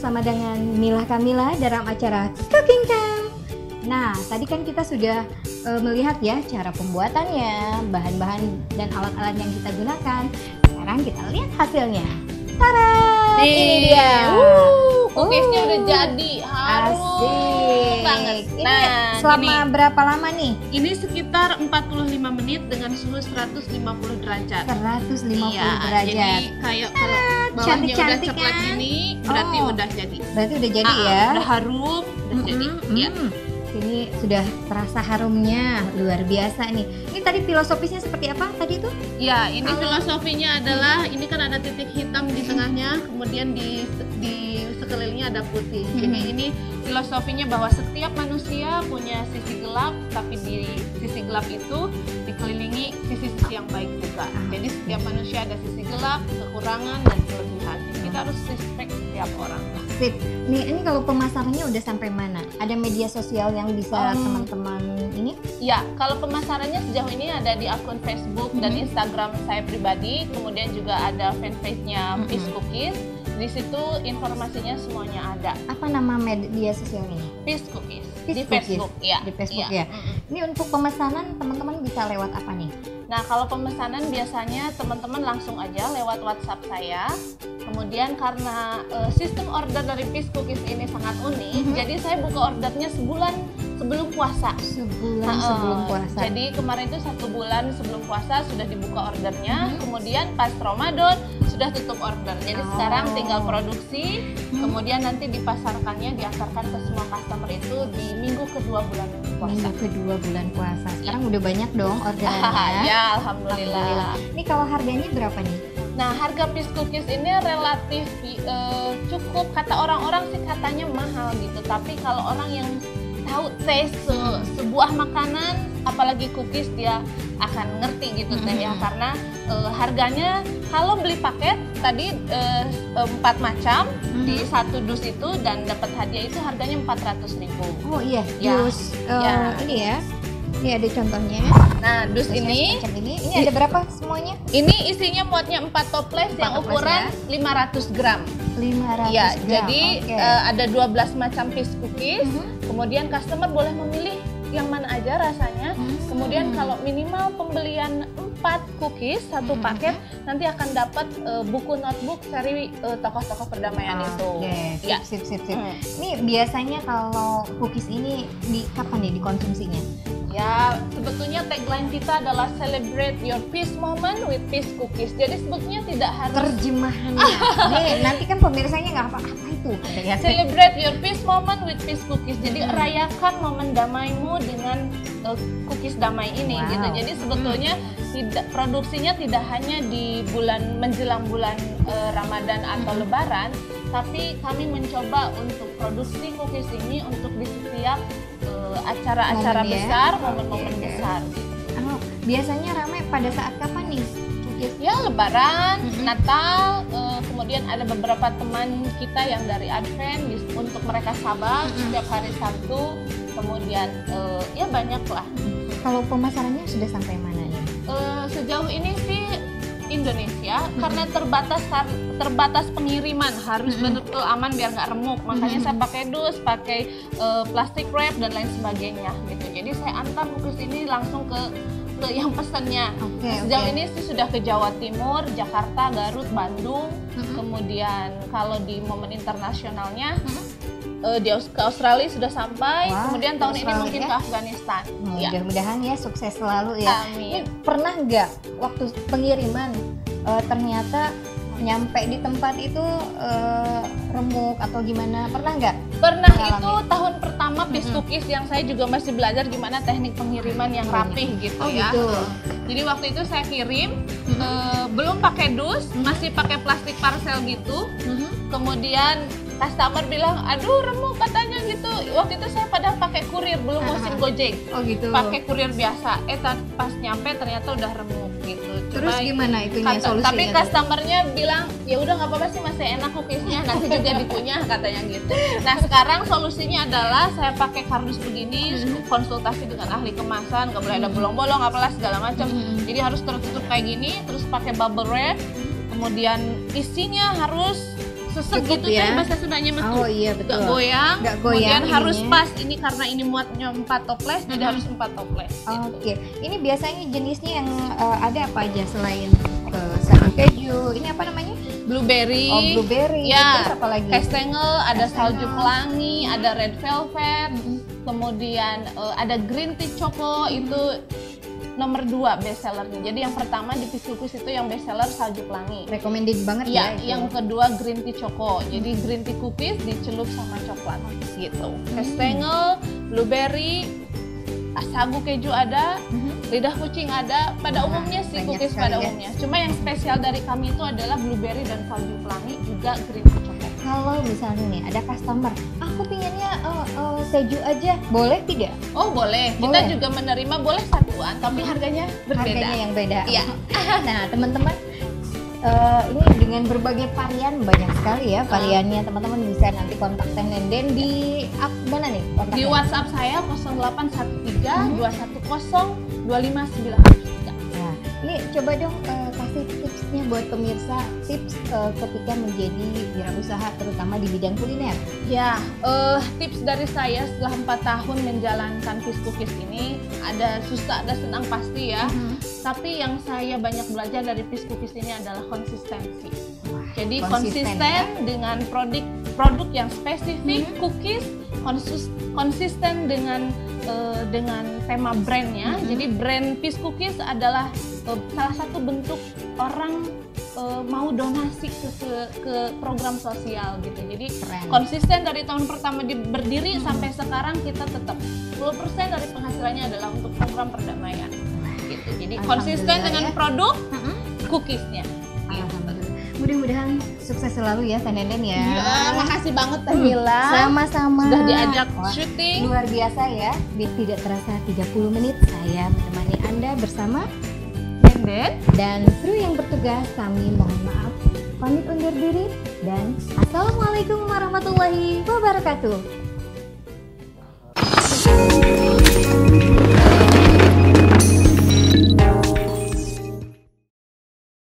bersama dengan Mila Kamila dalam acara Cooking Time. Nah, tadi kan kita sudah melihat ya cara pembuatannya, bahan-bahan dan alat-alat yang kita gunakan. Sekarang kita lihat hasilnya. Tada! Ini dia. Cookiesnya udah jadi, harum banget. Ini selama berapa lama nih? Ini sekitar 45 menit dengan suhu 150 derajat. 150 derajat. Jadi kayak kalau bawahnya udah coklat gini, berarti udah jadi. Berarti udah jadi ya. Udah harum, udah jadi. Ya. Ini sudah terasa harumnya, luar biasa nih. Ini tadi filosofisnya seperti apa tadi itu? Ya, ini filosofinya adalah ini kan ada titik hitam di tengahnya, kemudian di sekelilingnya ada putih. Jadi ini filosofinya bahwa setiap manusia punya sisi gelap, tapi di sisi gelap itu dikelilingi sisi-sisi yang baik juga. Jadi setiap manusia ada sisi gelap, kekurangan dan kelebihan. Kita harus respect setiap orang. Sip. Nih, ini kalau pemasarannya udah sampai mana? Ada media sosial yang bisa teman-teman ini? Ya, kalau pemasarannya sejauh ini ada di akun Facebook dan Instagram saya pribadi, kemudian juga ada fanpage-nya Peace Cookies. Di situ informasinya semuanya ada. Apa nama media sosial ini? Peace Cookies. Peace Di Cookies. Facebook, ya. Di Facebook ya. Ini untuk pemesanan teman-teman bisa lewat apa nih? Nah, kalau pemesanan biasanya teman-teman langsung aja lewat WhatsApp saya. Kemudian karena sistem order dari Peace Cookies ini sangat unik, jadi saya buka ordernya sebulan sebelum puasa. Sebulan sebelum puasa. Jadi kemarin itu 1 bulan sebelum puasa sudah dibuka ordernya, kemudian pas Ramadan sudah tutup order. Jadi sekarang tinggal produksi, kemudian nanti dipasarkannya, diantarkan ke semua customer itu di minggu kedua bulan puasa. Minggu kedua bulan puasa. Sekarang udah banyak dong orderannya. Ya, alhamdulillah. Ini kalau harganya berapa nih? Nah, harga Peace Cookies ini relatif cukup, kata orang-orang sih katanya mahal gitu. Tapi kalau orang yang tahu taste sebuah makanan, apalagi cookies, dia akan ngerti gitu ya. Karena harganya kalau beli paket tadi 4 macam di 1 dus itu dan dapat hadiah itu harganya 400.000. Oh iya, dus ini ya. Ini ada contohnya. Nah, dus ini ada berapa semuanya? Ini isinya muatnya 4 toples yang ukuran 500 gram. 500 ya, gram. Jadi ada 12 macam Peace Cookies. Kemudian customer boleh memilih yang mana aja rasanya. Kemudian kalau minimal pembelian 4 cookies 1 paket, nanti akan dapat buku notebook seri tokoh-tokoh perdamaian itu. Ya. Sip. Ini biasanya kalau cookies ini kapan nih dikonsumsinya? Ya, sebetulnya tagline kita adalah celebrate your peace moment with Peace Cookies. Jadi sebetulnya tidak harus terjemahannya. Nih, nanti kan pemirsanya nggak apa itu. Celebrate your peace moment with Peace Cookies. Jadi rayakan momen damaimu dengan cookies damai ini gitu. Jadi sebetulnya produksinya tidak hanya di menjelang bulan Ramadan atau Lebaran, tapi kami mencoba untuk produksi cookies ini untuk di setiap acara-acara besar, momen-momen besar. Biasanya ramai pada saat kapan nih? Ya, Lebaran, Natal, kemudian ada beberapa teman kita yang dari Advent untuk mereka sabar setiap hari Sabtu, kemudian ya banyak lah. Kalau pemasarannya sudah sampai mana nih? Sejauh ini sih Indonesia karena terbatas pengiriman, harus betul-betul aman biar nggak remuk, makanya saya pakai dus, pakai plastik wrap dan lain sebagainya gitu. Jadi saya antar cookies ini langsung ke yang pesannya. Sejauh ini sih sudah ke Jawa Timur, Jakarta, Garut, Bandung. Kemudian kalau di momen internasionalnya ke Australia sudah sampai. Kemudian tahun ini mungkin ke Afghanistan. Mudah-mudahan ya sukses selalu ya. Amin. Pernah nggak waktu pengiriman ternyata nyampe di tempat itu remuk atau gimana? Pernah nggak? Pernah. Itu tahun pertama Peace Cookies yang saya juga masih belajar gimana teknik pengiriman yang rapih gitu ya. Jadi waktu itu saya kirim belum pakai dus, masih pakai plastik parcel gitu. Kemudian customer bilang, aduh remuk katanya gitu. Waktu itu saya padahal pakai kurir, belum musim Gojek. Pakai kurir biasa. Pas nyampe ternyata udah remuk gitu. Terus gimana itunya solusinya? Tapi customernya bilang, ya udah nggak apa-apa sih, masih enak cookiesnya, nanti juga dikunyah katanya gitu. Nah, sekarang solusinya adalah saya pakai kardus begini, konsultasi dengan ahli kemasan, nggak boleh ada bolong-bolong, apalah segala macam. Jadi harus tertutup kayak gini, terus pakai bubble wrap. Kemudian isinya harus sesek Cukup gitu ya? kan bahasa Sundanya mah Oh tuh. iya betul. Nggak goyang, Nggak kemudian goyang harus ininya. pas. Ini karena ini muatnya 4 toples, jadi harus 4 toples. Gitu. Oke, ini biasanya jenisnya yang ada apa aja selain sagu keju? Ini apa namanya? Blueberry, Oh, blueberry. ya, Terus apa lagi? kastengel, ada salju Kastengel. pelangi, ada red velvet, kemudian ada green tea choco itu nomor 2 best sellernya. Jadi yang pertama di Piskukus itu yang best seller salju pelangi. Recommended banget Ya, ya. itu. yang kedua green tea choco. Jadi green tea cookies dicelup sama coklat gitu. Kastengel, blueberry, sagu keju ada, lidah kucing ada. Pada Wah, umumnya sih banyak cookies sekali pada ya. umumnya. Cuma yang spesial dari kami itu adalah blueberry dan salju pelangi juga green tea choco. Kalau misalnya nih ada customer, aku pinginnya keju aja, boleh tidak? Oh boleh, kita Boleh. juga menerima boleh satuan, tapi harganya berbeda. Harganya yang beda. Iya. Nah teman-teman, ini dengan berbagai varian, banyak sekali ya variannya. Teman-teman bisa nanti kontak Teh Nenden di mana nih kontaknya? Di WhatsApp saya 0813 210 2593. Nah, ini coba dong kasih tipsnya buat pemirsa, tips ketika menjadi wirausaha terutama di bidang kuliner. Ya, tips dari saya setelah 4 tahun menjalankan Piskukus ini, ada susah, ada senang pasti ya. Tapi yang saya banyak belajar dari Piskukus ini adalah konsistensi. Jadi konsisten ya. dengan produk yang spesifik, cookies, konsisten dengan tema brandnya. Jadi brand Piskukus adalah salah satu bentuk orang mau donasi ke program sosial gitu. Jadi Keren. konsisten dari tahun pertama berdiri sampai sekarang kita tetap 10% dari penghasilannya adalah untuk program perdamaian gitu. Jadi konsisten Alhamdulillah dengan ya. produk cookiesnya. Alhamdulillah. Mudah-mudahan sukses selalu ya Teh Nenden ya. Ya, makasih banget Teh Mila. Sama-sama. Sudah diajak Wah, syuting. luar biasa ya. Tidak terasa 30 menit saya menemani Anda bersama Nenden. dan kru yang bertugas. Kami mohon maaf, pamit undur diri dan assalamualaikum warahmatullahi wabarakatuh.